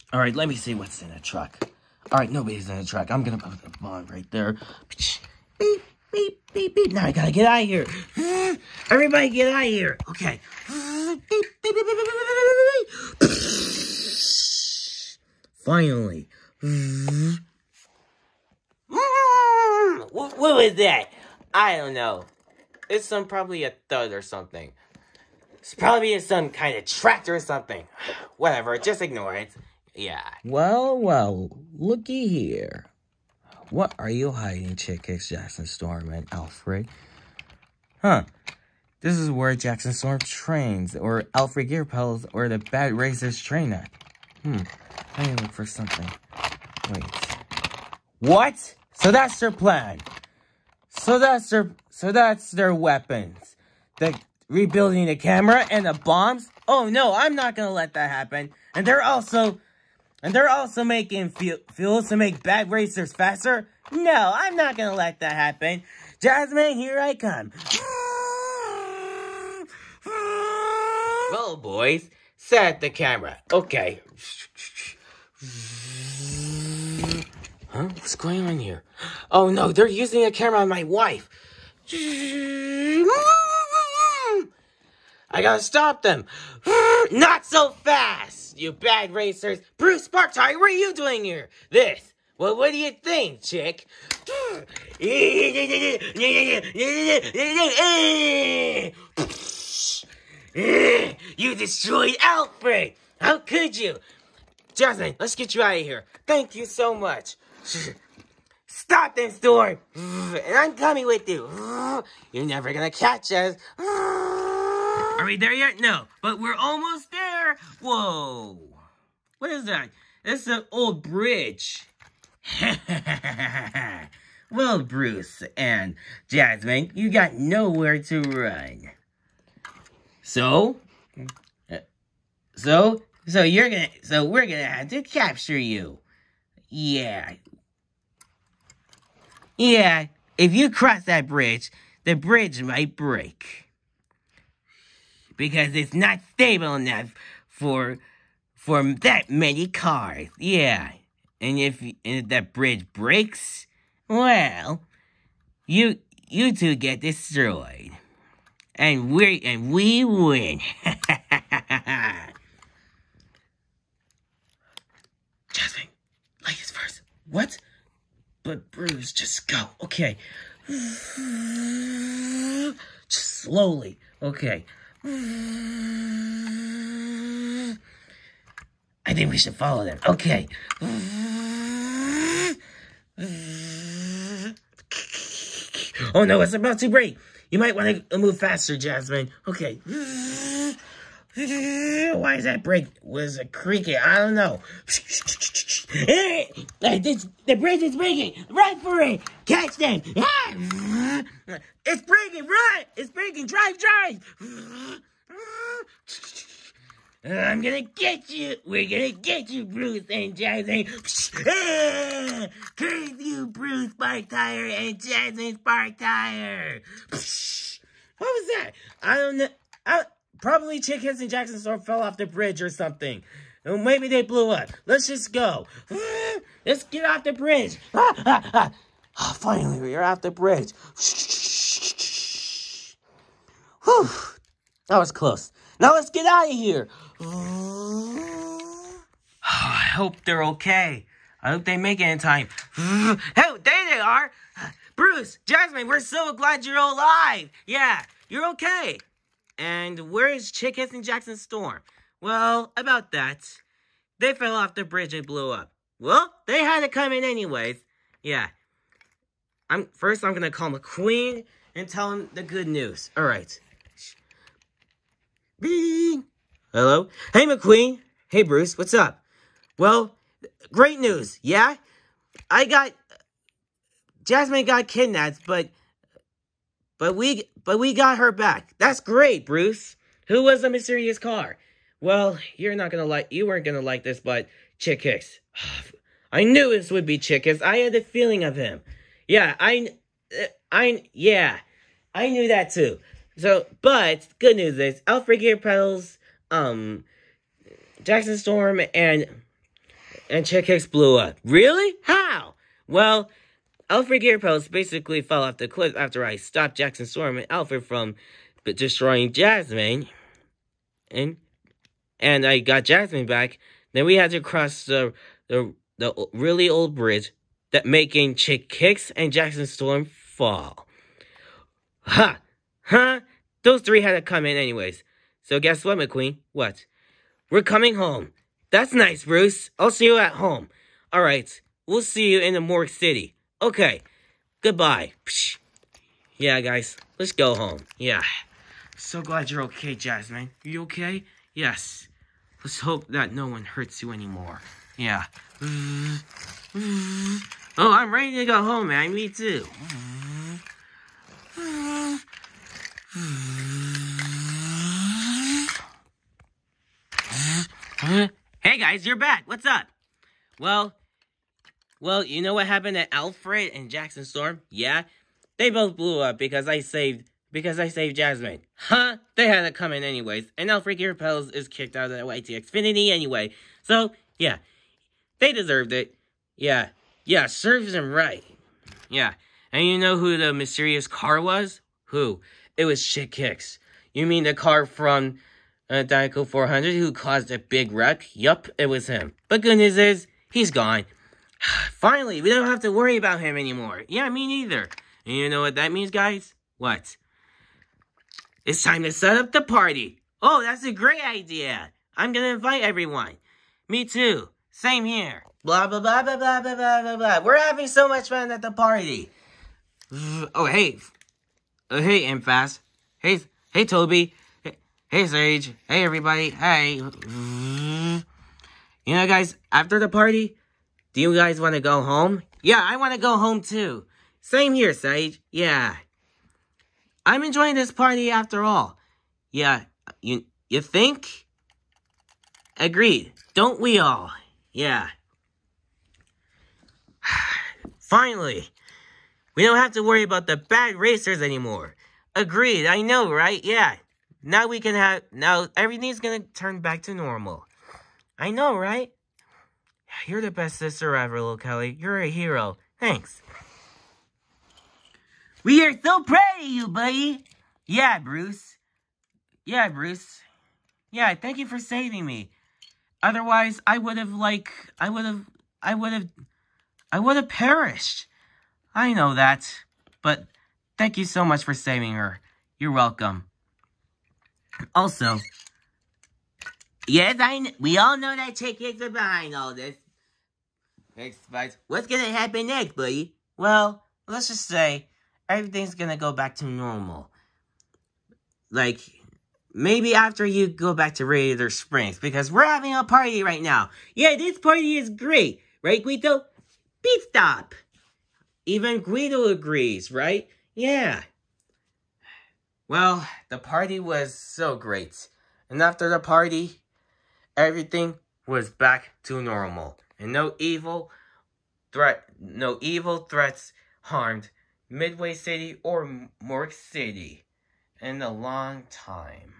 All right, let me see what's in the truck. All right, nobody's in the truck. I'm gonna put the bomb right there. Beep, beep, beep, beep. Now I gotta get out of here. Everybody get out of here. Okay. Beep, beep, beep, beep, beep, beep, beep. Finally. What was that? I don't know. It's probably a thud or something. It's probably some kind of tractor or something. Whatever, just ignore it. Yeah. Well, looky here. What are you hiding, Chick Hicks, Jackson Storm, and Alfred? Huh. This is where Jackson Storm trains, or Alfred Gear Pedals, or the Bad Racers train at. Let me look for something. Wait. What? So that's their plan. So that's their weapons. The rebuilding the camera and the bombs? Oh no, I'm not gonna let that happen. And they're also making fuels to make Bad Racers faster? No, I'm not gonna let that happen. Jasmine, here I come. Well, boys, set the camera. Okay. Huh? What's going on here? Oh no, they're using a camera on my wife. I gotta stop them. Not so fast, you bad racers. Bruce Sparktire, what are you doing here? This. Well, what do you think, chick? You destroyed Alfred. How could you? Jasmine, let's get you out of here. Thank you so much. Stop them, Storm. And I'm coming with you. You're never gonna catch us. Are we there yet? No, but we're almost there. Whoa. What is that? It's an old bridge. Well, Bruce and Jasmine, you got nowhere to run. So we're gonna have to capture you. Yeah, if you cross that bridge, the bridge might break. Because it's not stable enough for that many cars. Yeah. And if that bridge breaks, well, you two get destroyed. And we win. Jasmine, ladies first. What? But Bruce, just go. Okay. Just slowly. Okay. I think we should follow them. Okay. Oh no, it's about to break. You might want to move faster, Jasmine. Okay. Why is that break? Was it creaking? I don't know. The bridge is breaking. Run for it. Catch them. It's breaking. Run. It's breaking. Drive. I'm gonna get you. We're gonna get you, Bruce and Jasmine. Curse you, Bruce Sparktire and Jasmine Sparktire. What was that? I don't know. Probably Chick Hicks and Jackson Storm fell off the bridge or something. Or maybe they blew up. Let's just go. Let's get off the bridge. Finally, we're off the bridge. Whew. That was close. Now let's get out of here. I hope they're okay. I hope they make it in time. Oh, there they are. Bruce, Jasmine, we're so glad you're alive. Yeah, you're okay. And where is Chick Hicks and Jackson Storm? Well, about that. They fell off the bridge and blew up. Well, they had to come in anyways. Yeah. First, I'm going to call McQueen and tell him the good news. All right. Bing. Hello? Hey, McQueen. Hey, Bruce. What's up? Well, great news. Yeah? Jasmine got kidnapped, but we got her back. That's great, Bruce. Who was the mysterious car? Well, you weren't gonna like this, but Chick Hicks. I knew this would be Chick Hicks. I had the feeling of him. Yeah, I knew that too. So, but good news is Alfred Gear Pedals, Jackson Storm, and and Chick Hicks blew up. Really? How? Well, Alfred Gearpels basically fell off the cliff after I stopped Jackson Storm and Alfred from destroying Jasmine. And I got Jasmine back. Then we had to cross the really old bridge that making Chick Hicks and Jackson Storm fall. Ha! Huh? Those three had to come in anyways. So guess what, McQueen? What? We're coming home. That's nice, Bruce. I'll see you at home. Alright, we'll see you in the Morgue City. Okay, goodbye. Psh. Yeah, guys, let's go home. Yeah. So glad you're okay, Jasmine. Are you okay? Yes. Let's hope that no one hurts you anymore. Yeah. Oh, I'm ready to go home, man. Me too. Hey guys, you're back. What's up? Well, you know what happened to Alfred and Jackson Storm? Yeah, they both blew up because I saved Jasmine. Huh? They had to come in anyways, and Alfred Gearpels is kicked out of the YT Xfinity anyway. So yeah, they deserved it. Yeah, serves them right. Yeah, and you know who the mysterious car was? Who? It was Chick Hicks. You mean the car from Dynaco 400 who caused a big wreck? Yup, it was him. But good news is, he's gone. Finally, we don't have to worry about him anymore. Yeah, me neither. And you know what that means, guys? What? It's time to set up the party. Oh, that's a great idea. I'm gonna invite everyone. Me too. Same here. Blah, blah, blah, blah, blah, blah, blah, blah, blah. We're having so much fun at the party. Oh, hey. Hey, Infast. Hey, Toby. Hey, Sage. Hey, everybody. Hey. You know, guys, after the party, do you guys want to go home? Yeah, I want to go home, too. Same here, Sage. Yeah. I'm enjoying this party after all. Yeah, you think? Agreed. Don't we all? Yeah. Finally. We don't have to worry about the bad racers anymore. Agreed, I know, right? Yeah. Now everything's gonna turn back to normal. I know, right? You're the best sister ever, little Kelly. You're a hero. Thanks. We are so proud of you, buddy. Yeah, Bruce. Yeah, thank you for saving me. Otherwise, I would have perished. I know that, but thank you so much for saving her. You're welcome. Also, yes, we all know that Chick Hicks are behind all this. What's gonna happen next, buddy? Well, let's just say everything's gonna go back to normal. Like, maybe after you go back to Radiator Springs, because we're having a party right now. Yeah, this party is great, right, Guido? Beat stop. Even Guido agrees, right? Yeah. Well, the party was so great. And after the party, everything was back to normal. And no evil threats harmed Midway City or Morgue City in a long time.